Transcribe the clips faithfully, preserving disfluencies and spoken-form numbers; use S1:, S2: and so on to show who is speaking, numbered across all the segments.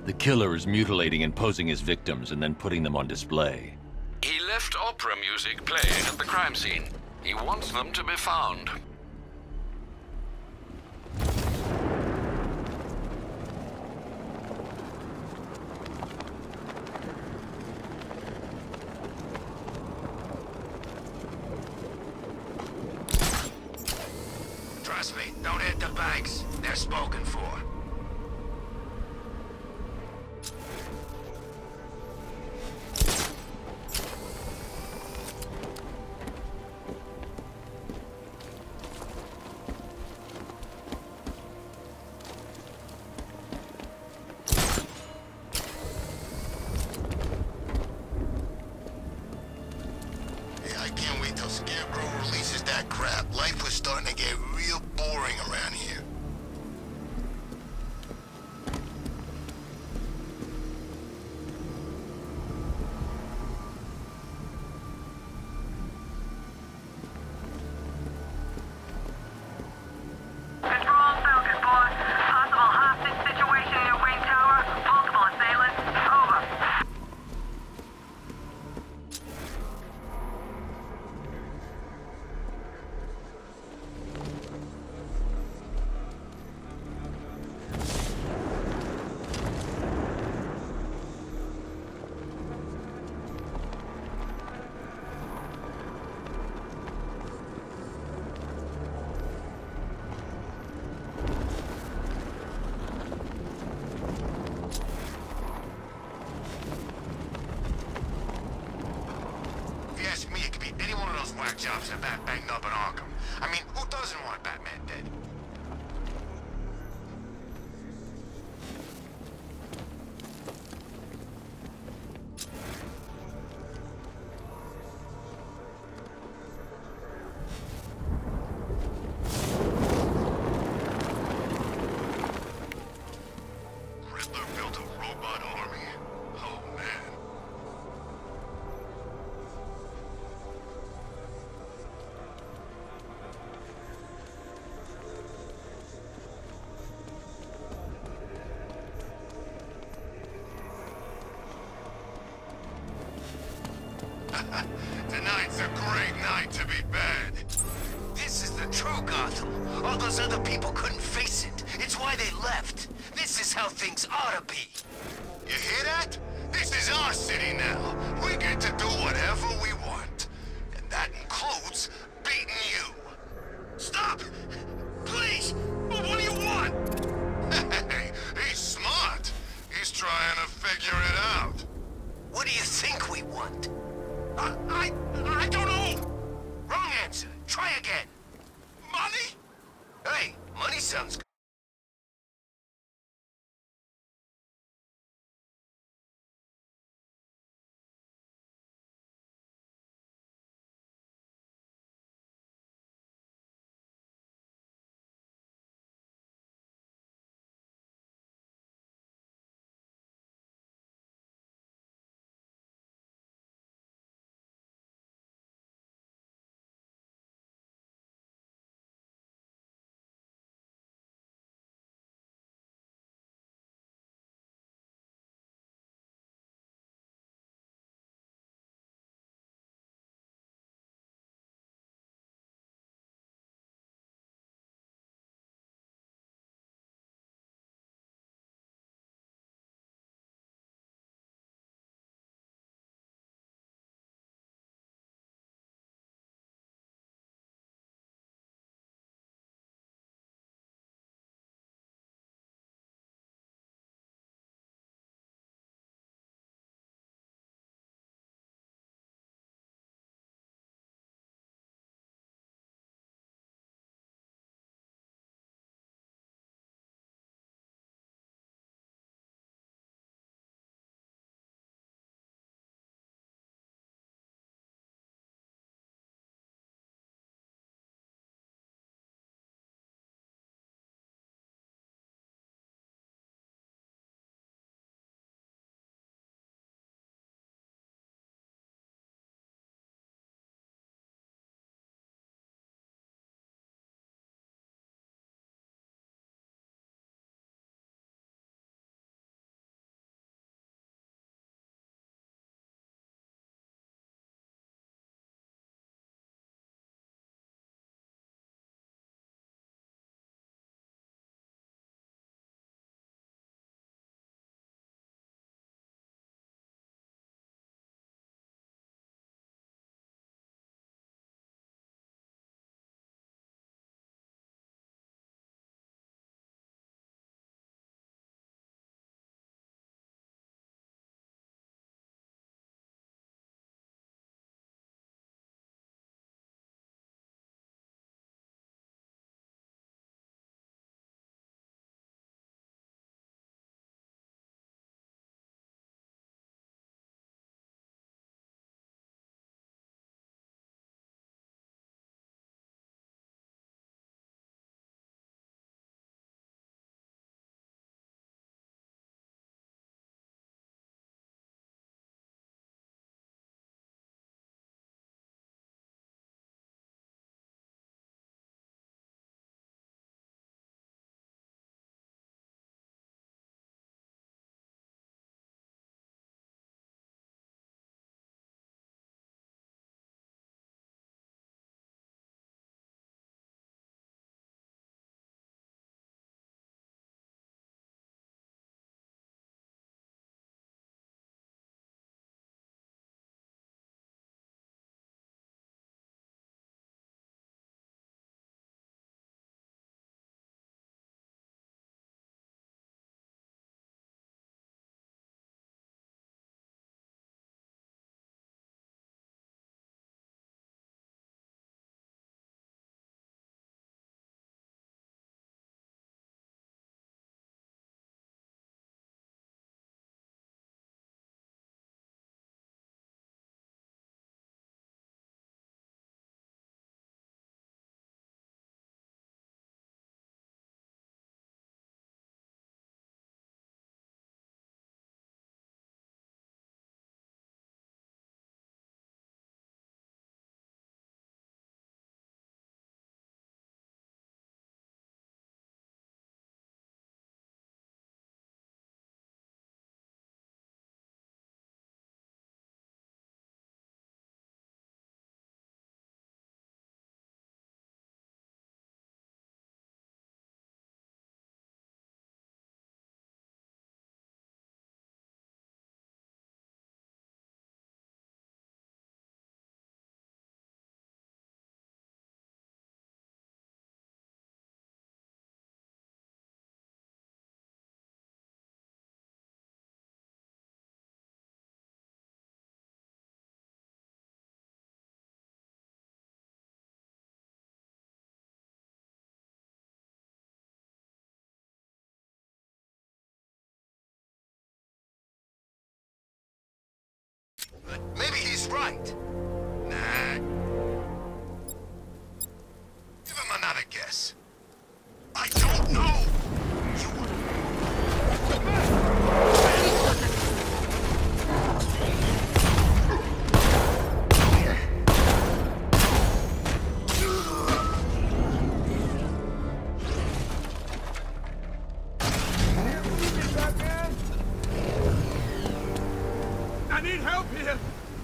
S1: The killer is mutilating and posing as victims and then putting them on display.
S2: He left opera music playing at the crime scene. He wants them to be found.
S3: Trust me, don't hit the banks. They're spoken for. I can't wait till Scarecrow releases that crap. Life was starting to get real boring around here.
S4: Control Falcon four. Possible hostage situation near Wayne Tower. Multiple assailants. Over.
S3: If you ask me, it could be any one of those whack jobs that Bat banged up in Arkham. I mean, who doesn't want Batman dead? Riddler built a robot army. Oh, man. Tonight's a great night to be bad. This is the true Gotham. All those other people couldn't face it. It's why they left. This is how things ought to be. You hear that? This is our city now. We get to do whatever we want. And that includes beating you. Stop! Please! What do you want? Hey, he's smart. He's trying to figure it out. What do you think we want? I, I, I don't know. Wrong answer. Try again. Money? Hey, money sounds good. Maybe he's right. Nah. Give him another guess. I don't know! You...
S5: I need help here!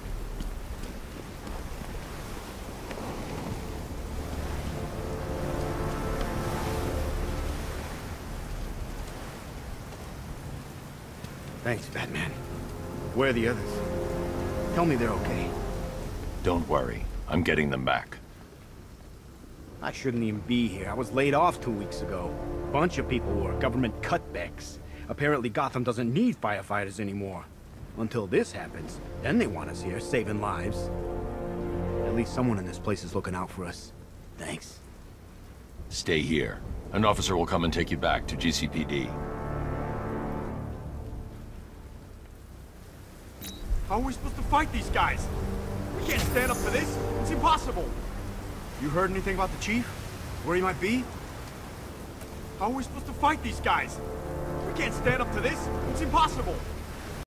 S6: Thanks, Batman. Where are the others? Tell me they're okay.
S1: Don't worry. I'm getting them back.
S6: I shouldn't even be here. I was laid off two weeks ago. Bunch of people were government cutbacks. Apparently Gotham doesn't need firefighters anymore. Until this happens, then they want us here, saving lives. At least someone in this place is looking out for us. Thanks.
S1: Stay here. An officer will come and take you back to G C P D.
S5: How are we supposed to fight these guys? We can't stand up for this. It's impossible.
S6: You heard anything about the chief? Where he might be?
S5: How are we supposed to fight these guys? We can't stand up to this. It's impossible.